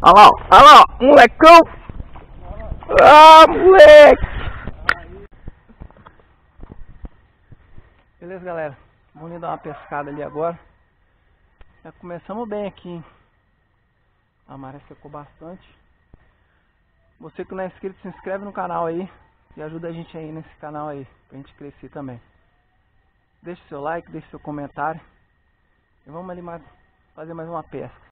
Olha lá, molecão! Ah, moleque! Beleza, galera? Vamos ali dar uma pescada ali agora. Já começamos bem aqui, hein? A maré secou bastante. Você que não é inscrito, se inscreve no canal aí e ajuda a gente aí nesse canal aí, pra gente crescer também. Deixe seu like, deixe seu comentário. E vamos ali fazer mais uma pesca.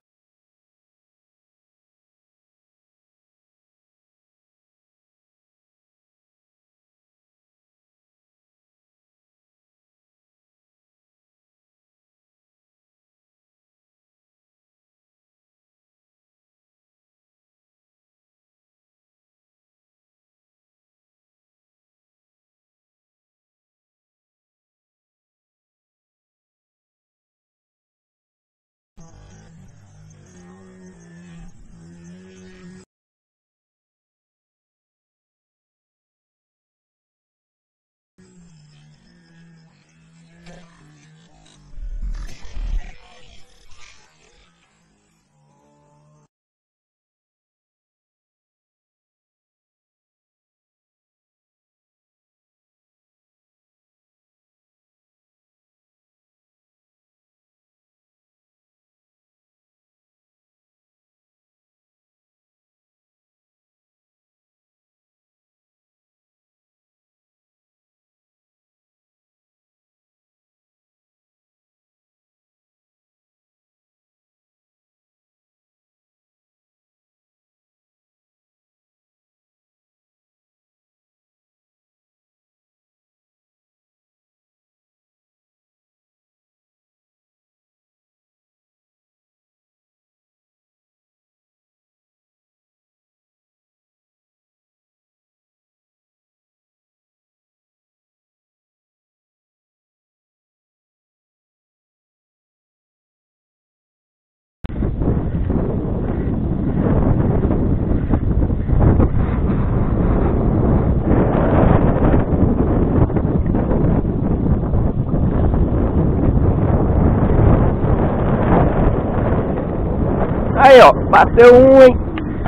Aí, ó, bateu um, hein?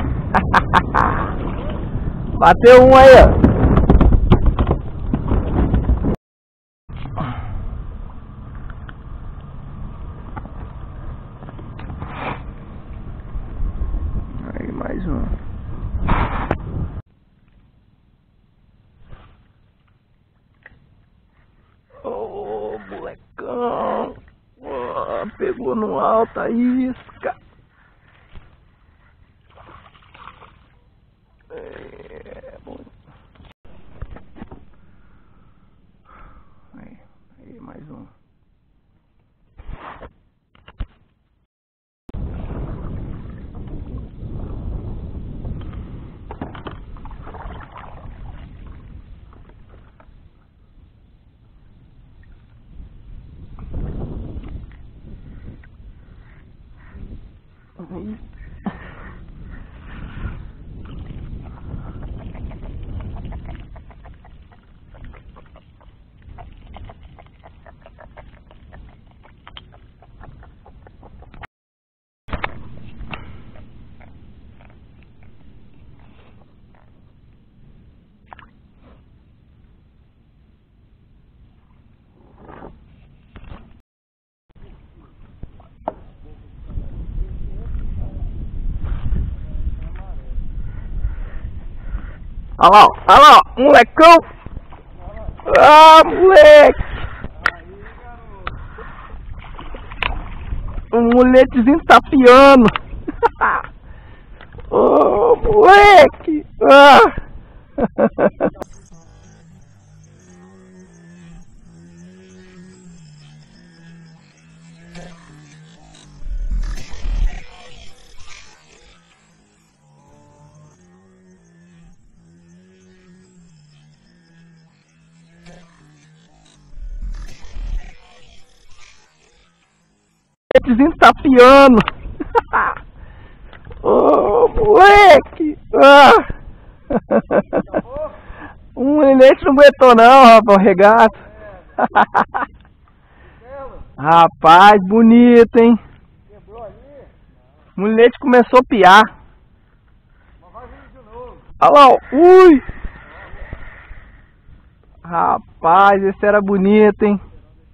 Bateu um aí, ó. Aí, mais um. Ô, molecão. Oh, pegou no alto a isca. É, bom. Aí, mais um. Aí. Olha lá, molecão! Ah, moleque! O moletezinho tá piando! Ô, moleque! Ah! O moletezinho tá piando! Ô, moleque! Um leite não aguentou não, rapaz, o regato. Rapaz, bonito, hein? O leite começou a piar. Olha lá, ó. Ui! Rapaz, esse era bonito, hein?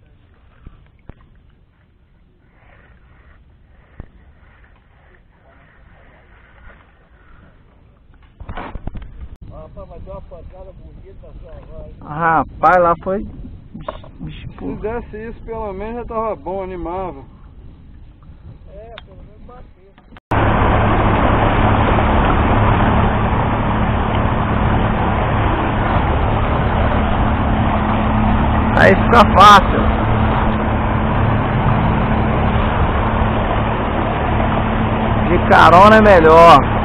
Rapaz, lá foi... Se fizesse isso, pelo menos já tava bom, animava. É, pelo menos bater. Aí fica fácil. De carona é melhor.